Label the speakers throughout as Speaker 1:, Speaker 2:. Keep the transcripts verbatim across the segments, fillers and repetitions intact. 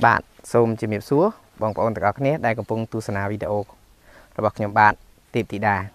Speaker 1: bạn xôm chỉ miệp xúa bằng bọn tất cả các đây còn phong tu sана video rồi bọc nhầm bạn tiệp tỷ đà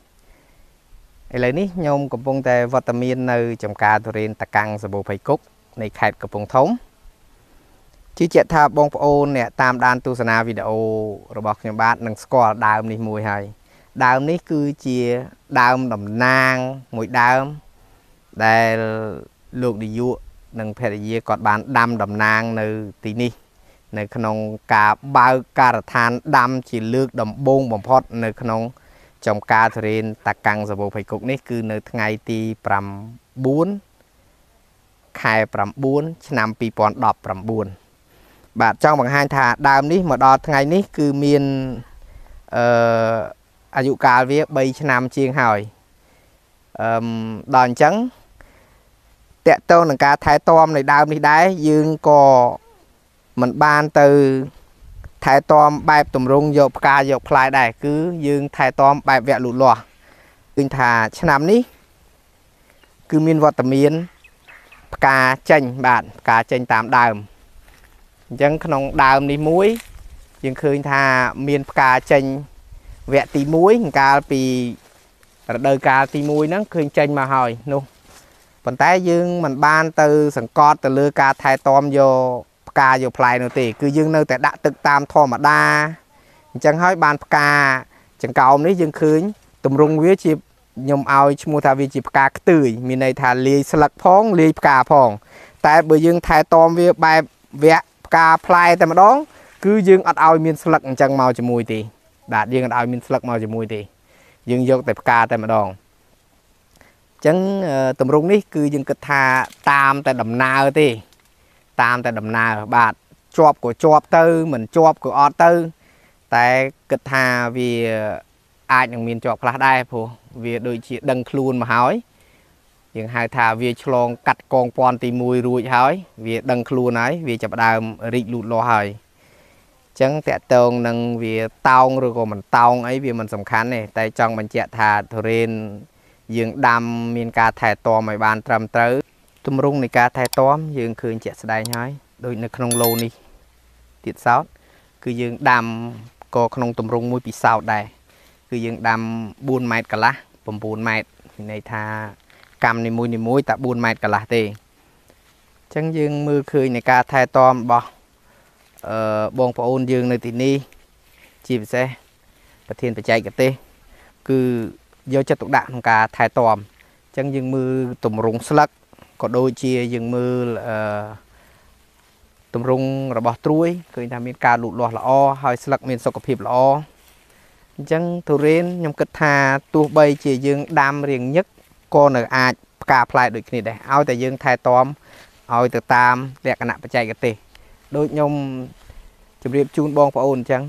Speaker 1: lấy ní nhôm còn phong tè vitamin nơi trong cá thổ rin tạc căng sờ bồ phải cúcในខេត្តកំពង់ធំជឿជាក់ថាបងប្អូនអ្នកតាមដានទស្សនាវីដេអូរបស់ខ្ញុំបាទនឹងស្គាល់ដើមនេះមួយហើយដើមនេះគឺជាដើមតំណាងមួយដើមដែលលោកនាយកនិងភរិយាគាត់បានដាំតំណាងនៅទីនេះនៅក្នុងការបើកការដ្ឋានដាំជាលើកដំបូងបំផុតនៅក្នុងចំការធរេនតាកាំងសបោភ័យគុកនេះគឺនៅថ្ងៃទីប្រាំបួនខែប្រាំបួនឆ្នាំពីរពាន់ដប់ប្រាំបួនបាទចង់បង្ហាញថាដើមនេះមកដល់ថ្ងៃនេះគឺមានអឺអាយុកាលវាបីឆ្នាំជាងហើយអឺដល់អញ្ចឹងតកតងនឹងការថែទាំនៃដើមនេះដែរយើងក៏មិនបានទៅថែទាំបែបទម្រង់យកផ្កាយកផ្លែដែរគឺយើងថែទាំបែបវគ្គលូតលាស់ឃើញថាឆ្នាំនេះគឺមានវត្តមានផ្កាចេញបាទផ្កាចេញតាមដើមអញ្ចឹងក្នុងដើមនេះមួយយើងឃើញថាមានផ្កាចេញវគ្គទីមួយកាលពីរដូវកាលទីមួយហ្នឹងឃើញចេញមកហើយនោះប៉ុន្តែយើងមិនបានទៅសង្កត់ទៅលើការថែទាំយកផ្កាយកផ្លែនោះទេគឺយើងនៅតែដាក់ទឹកតាមធម្មតាអញ្ចឹងហើយបានផ្កាចង្កោមនេះយើងឃើញទម្រង់វាជាខ្ញុំឲ្យឈ្មោះថាវាជាផ្កាខ្ទួយមានន័យថាលាយស្លឹកផងលាយផ្កាផងតែបើយើងថែទាំវាបែបវគ្គផ្កាផ្លែតែម្ដងគឺយើងអត់ឲ្យមានស្លឹកអញ្ចឹងមកជាមួយទេបាទយើងអត់ឲ្យមានស្លឹកមកជាមួយទេយើងយកតែផ្កាតែម្ដងអញ្ចឹងទម្រង់នេះគឺយើងគិតថាតាមតែដំណើរទេតាមតែដំណើរបាទជាប់ក៏ជាប់ទៅមិនជាប់ក៏អត់ទៅតែគិតថាវាអាចនឹងមានជាប់ខ្លះដែរព្រោះវាដូចជាដឹងខ្លួនមកហើយយើងហៅថាវាឆ្លងកាត់កងពាន់ទីមួយរួចហើយវាដឹងខ្លួនហើយវាចាប់ដើមរីកលូតលាស់ហើយអញ្ចឹងតកតងនឹងវាតោងឬក៏មិនតោងអីវាមិនសំខាន់ទេតែចង់បញ្ជាក់ថាធរេនយើងដាំមានការថែទាំឲ្យបានត្រឹមត្រូវទម្រង់នៃការថែទាំយើងឃើញជាក់ស្ដែងហើយដូចនៅក្នុងឡូនេះទៀតសោតគឺយើងដាំក៏ក្នុងទម្រង់មួយពិសោធន៍ដែរគឺយើងដាំបួនម៉ែត្រកន្លះប្រាំបួនម៉ែត្រមានន័យថាកម្មនីមួយនីមួយតែបួនម៉ែត្រកន្លះទេអញ្ចឹងយើងមើលឃើញនៃការថែទាំរបស់អឺបងប្អូនយើងនៅទីនេះជាពិសេសប្រធានបច្ចេកទេសគឺយកចិត្តទុកដាក់ក្នុងការថែទាំអញ្ចឹងយើងមើលទម្រង់ស្លឹកក៏ដូចជាយើងមើលអឺទម្រង់របស់ត្រួយឃើញថាមានការលូតលាស់ល្អហើយស្លឹកមានសុខភាពល្អអញ្ចឹងទុរេនខ្ញុំគិតថាទោះបីជាយើងដាំរៀងញឹកក៏នៅអាចផ្កាផ្លែដូចគ្នាដែរឲ្យតែយើងថែទាំឲ្យទៅតាមលក្ខណៈបច្ចេកទេសដូចខ្ញុំជម្រាបជូនបងប្អូនអញ្ចឹង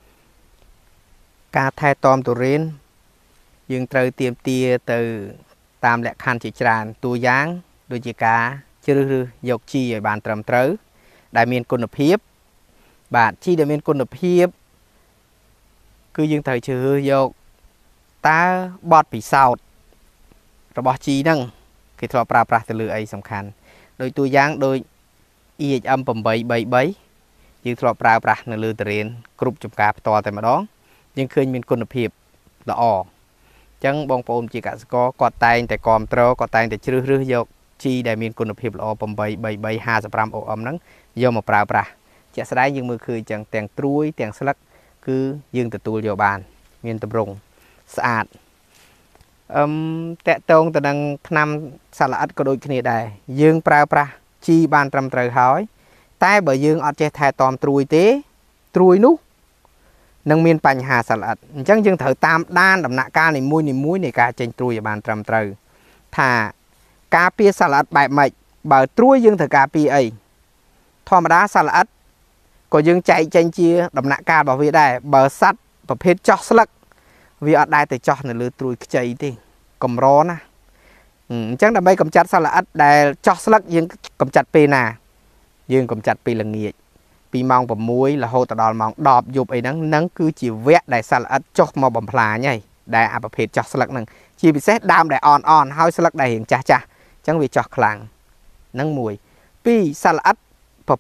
Speaker 1: ការថែទាំទុរេនយើងត្រូវទៀមទាទៅតាមលក្ខខណ្ឌជាច្រើនតួយ៉ាងដូចជាការជ្រើសរើសយកជីឲ្យបានត្រឹមត្រូវដែលមានគុណភាពបាទជីដែលមានគុណភាពគឺយើងត្រូវជ្រើសរើសយកតើបទពិសោធន៍របស់ជីហ្នឹងគេធ្លាប់ប្រើប្រាស់ទៅលើអីសំខាន់ដោយតួយ៉ាងដូច អ៊ី អេច អឹម ប្រាំបីបីបី យើងធ្លាប់ប្រើប្រាស់នៅលើទុរេនគ្រប់ចំការផ្ទាល់តែម្ដងយើងឃើញមានគុណភាពល្អអញ្ចឹងបងប្អូនជាកសិករគាត់តែងតែគ្រប់គ្រងគាត់តែងតែជ្រើសរើសយកជីដែលមានគុណភាពល្អប្រាំបីបីបី ហាសិបប្រាំ អូ អឹម ហ្នឹងយកមកប្រើប្រាស់ជាក់ស្ដែងយើងមើលឃើញអញ្ចឹងទាំងត្រួយទាំងស្លឹកគឺយើងទទួលយកបានមានទម្រង់ស្អាតអឹមតកតងទៅនឹងថ្នាំសត្វល្អិតក៏ដូចគ្នាដែរយើងប្រើប្រាស់ជីបានត្រឹមត្រូវហើយតែបើយើងអត់ចេះថែទាំត្រួយទេត្រួយនោះនឹងមានបញ្ហាសត្វល្អិតអញ្ចឹងយើងត្រូវតាមដានដំណាក់កាលនីមួយនីមួយនៃការចេញត្រួយឲ្យបានត្រឹមត្រូវថាការពារសត្វល្អិតបែបម៉េចបើត្រួយយើងត្រូវការពារអីធម្មតាសត្វល្អិតក៏យើងចែកចេញជាដំណាក់កាលរបស់វាដែរបើសត្វប្រភេទចោះស្លឹកវាអត់ដែរទៅចោះនៅលើត្រួយខ្ចីទេកម្រណាអញ្ចឹងដើម្បីកម្ចាត់សត្វល្អិតដែលចោះស្លឹកយើងកម្ចាត់ពេលណាយើងកម្ចាត់ពេលល្ងាចពីម៉ោងប្រាំមួយរហូតដល់ម៉ោងដប់យប់អីហ្នឹងហ្នឹងគឺជាវគ្គដែលសត្វល្អិតចុះមកបំផ្លាញហើយដែលអាប្រភេទចោះស្លឹកហ្នឹងជាពិសេសដើមដែលអន់អន់ហើយស្លឹកដែលរៀងចាស់ចាស់អញ្ចឹងវាចោះខ្លាំងហ្នឹងមួយពីរសត្វល្អិតពពួក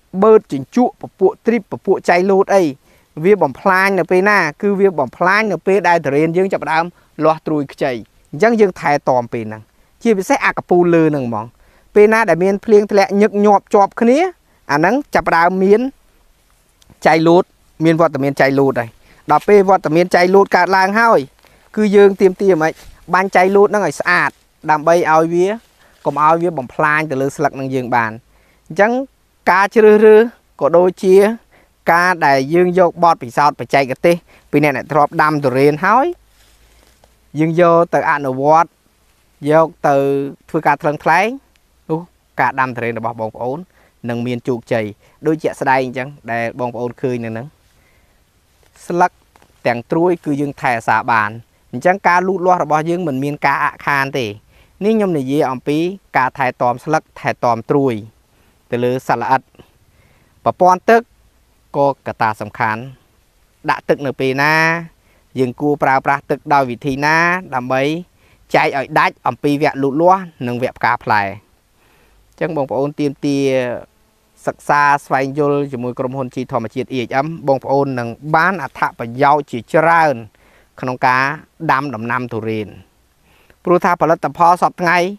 Speaker 1: bớt chỉnh trụ và bộ trip và bộ chạy lụt ấy việc bỏng plan ở bên na cứ việc bỏng plan ở bên đại terrain dương chập đam loạt trùi chạy chẳng dương thay tòm bên năng chỉ bị xét acapu lư năng mong bên na đại miền plieng lẹ nhức nhọp chọp khné à nắng chập đam miền chạy lụt miền vọt miền chạy lụt này đọc pe vọt miền chạy lụt cả làng hơi cứ dương tiêm tiêm ấy ban chạy lụt nó ngày sạch đam bay ao vía còn ao vía bỏng plan từ lư sạc năng dương bàn chẳng cá chư rư có đôi chia cá đại dương vô bọt bị sao phải chạy cái tê vì này lại drop đâm từ riêng hói dương vô từ ăn ở vọt vô từ thưa cá thân thái cả đâm từ riêng là bọt bông ổn nâng miền chuột chày đôi chẹt đây chẳng để bông ổn khơi này nâng slug tèng trôi cứ dương thẻ xả bàn chẳng cá lút loa là dương mình miền cá khan thì nếu nhom này gì ông pí cá thẻ tòm slug thẻ tòm trôi từ lứa sạt lật và pon tức có cả ta sầm khán đã tức nửa pì na dừng cua prao prao tức đào vị thi na làm mấy chạy ở đáy ông pí vẹn lụt lúa nâng vẹn cá lại chẳng bông ôn tiêm tia sắc xa xoay vô cho mùi cầm hôn chi thò mà chiết ý ấm bông ôn nâng bán à thạ và giàu chỉ chơ khăn cá đam đầm năm thủ riêng pru tha phải là tập phò sọt ngay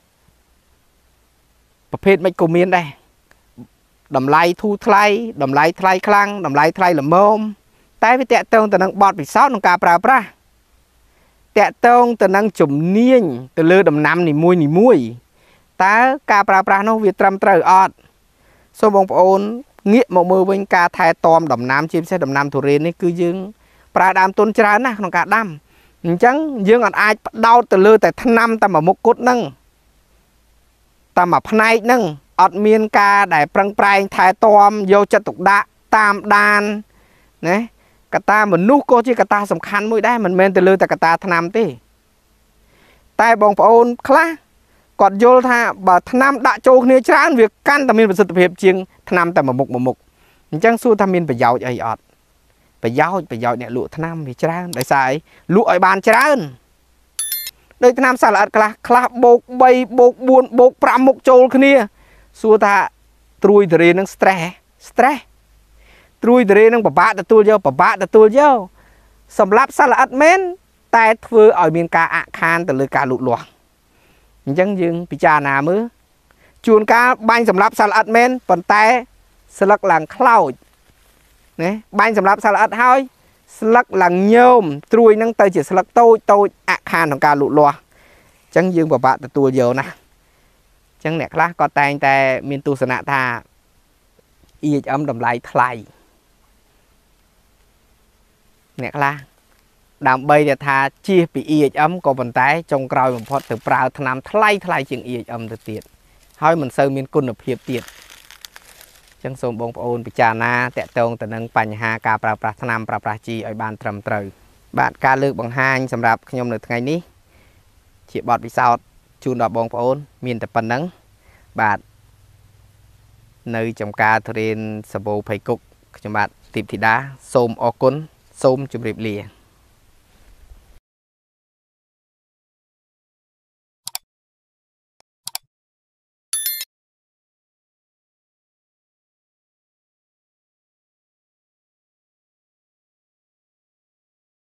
Speaker 1: ประเภทไม่กูมีนได้ดำไล่ทูไทยดำไล่ไทยคลังดำไล่ไทยละมมแต่ไปแตะตรงแต่นังบอดไปซ้อนนังกาปลาปลาแตะตรงแต่นังจุ่มเนียนแต่เลือดดำน้ำนี่มวยนี่มวยแต่กาปลาปลาโนวิตรำเตอร์ออดสมบงปอนเงี้ยหมกมือเป็นกาไทยตอมดำน้ำชิมใช้ดำน้ำทุเรียนนี่คือยึงปลาดำต้นจรานะนังกาดำจังยึงอันอายดาวแต่เลือดแต่ทนำแต่มามุกกุดนั่งตามมาพนัยนั่งอดเมียนกาได้ปรังปลายถ่ายตอมโยจะตกดะตามดานนะกตาเหมือนนุกโกจีกตาสำคัญมุ้ยได้มันเมนแต่เลยแต่กตาทนำตีแต่บองปอนคลากอดโยธาบ่ทนำดะโจกเนื้อช้างviệcกันแต่มีประสิทธิภาพจริงทนำแต่มาหมกมาหมกจังสู้ทำมีนไปยาวไอออดไปยาวไปยาวเนี่ยลุทนำไปช้างได้สายลุไอบานช้างโดยทนำสารอัดคลาคลาโบกใบโบกบุญโบกปรามกโจลขึ้นเนี่ยสัวตาตรุยทะเลนั่งสเตรสเตรตรุยทะเลนั่งปะปะตะตัวเยอะปะปะตะตัวเยอะสำหรับสารอัดเม้นแต่เพื่อเอาเมียนกาอาคารแต่เลยกาหลุดหลวงยังยึงพิจารณามือจูนกาบังสำหรับสารอัดเม้นปนแต่สลักหลังเคล้าเนี่ยบังสำหรับสารอัดห้อยสลักหลังโยมตรุยนั่งเตยจีสลักโตโตอาคารของการหลุดหลวงจังยึงปะปะตะตัวเยอะนะจังเนี่ยคลาก็แต่งแต่มีตุสนะธาอีจอมดำไล่ไทยเนี่ยคลาดำใบเดียธาชีปีอีจอมก็บรรทัยจงกรอยมันพอถึงปลาทนำไทยไทยจึงอีจอมตัวเตียดให้มันเซอร์มีกุนเพียบเตียดจังสมบงปอนปิจานาแต่ตรงแต่นังปัญหาการปราบปราทนำปราบปราจีไอบานตรมตรบาดการเลือกบางห้างสำหรับขยมในไงนี้เฉียบอดวิสาวจูนดอกบงปอนมีแต่ปันนังบาดในจำการเรียนสบู่ไผ่กุกจังหวัดติบธิดาโสมอกุลโสมจุบริบเลีย